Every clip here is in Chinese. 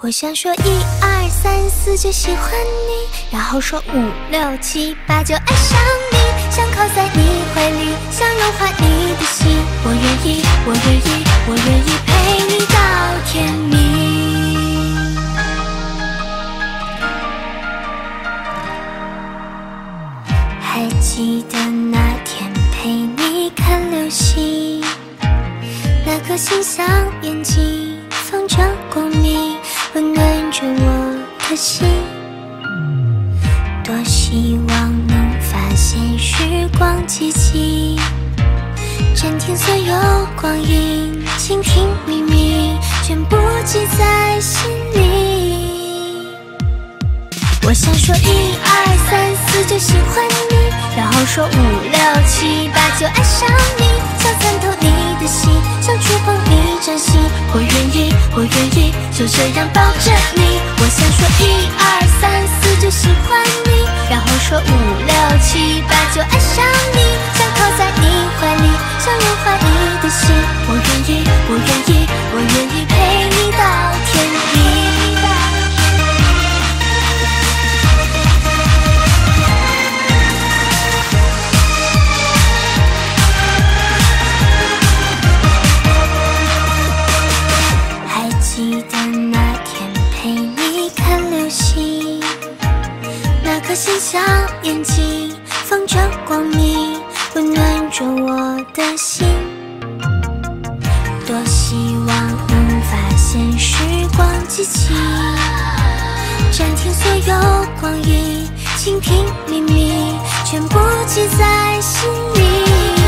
我想说1、2、3、4就喜欢你，然后说5、6、7、8就爱上你，想靠在你怀里，想融化你的心。我愿意，我愿意，我愿意陪你到天明。还记得那天陪你看流星，那颗星像眼睛，放着光明，温暖着我的心。多希望能发现时光机器，暂停所有光阴，倾听秘密，全部记在心里。我想说1、2、3、4就喜欢你，然后说5、6、7、8就爱上你，想参透你的心，想触碰你掌心。我愿意，我愿意，就这样抱着你。我想说1、2、3、4就喜欢你，然后说5、6、7、8就爱上你，想靠在你怀里，想融化你的心。我愿意，我愿意，我愿意陪你到天明。记得那天陪你看流星，那颗星像眼睛，放着光明，温暖着我的心。多希望能发现时光机器，暂停所有光阴，倾听秘密，全部记在心里。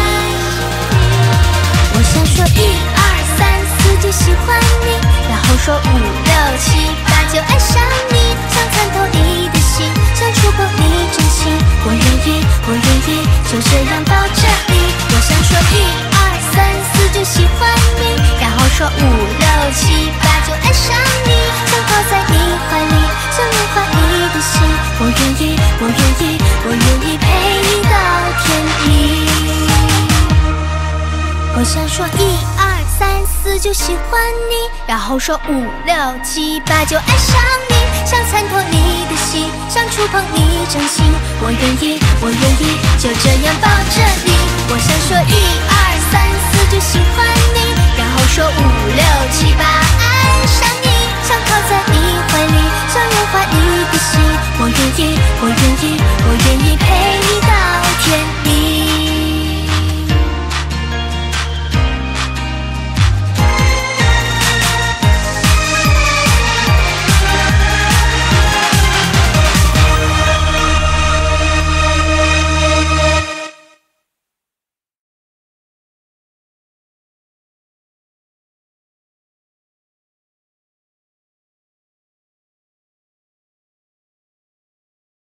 我想说1、2、3、4就喜欢你，然后说5、6、7、8就爱上你，想参透你的心，想触碰你掌心。我愿意，我愿意，就这样抱着你。我想说1、2、3、4就喜欢你，然后说5、6、7、8就爱上你，想靠在你怀里，想融化你的心。我愿意，我愿意，我愿意陪你到天明。我想说1、2、3、4就喜欢你，然后说5、6、7、8就爱上你，想参透你的心，想触碰你掌心。我愿意，我愿意，就这样抱着你。我想说1、2、3、4就喜欢你，然后说5、6、7、8爱上你，想靠在你怀里，想融化你的心。我愿意，我愿